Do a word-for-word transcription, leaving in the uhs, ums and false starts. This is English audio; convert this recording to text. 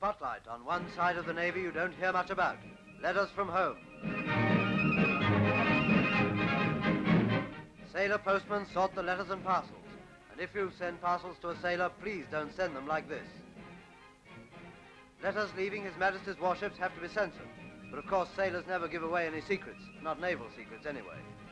spotlight on one side of the Navy you don't hear much about. Letters from home. Sailor postmen sort the letters and parcels. And if you send parcels to a sailor, please don't send them like this. Letters leaving His Majesty's warships have to be censored. But of course, sailors never give away any secrets. Not naval secrets, anyway.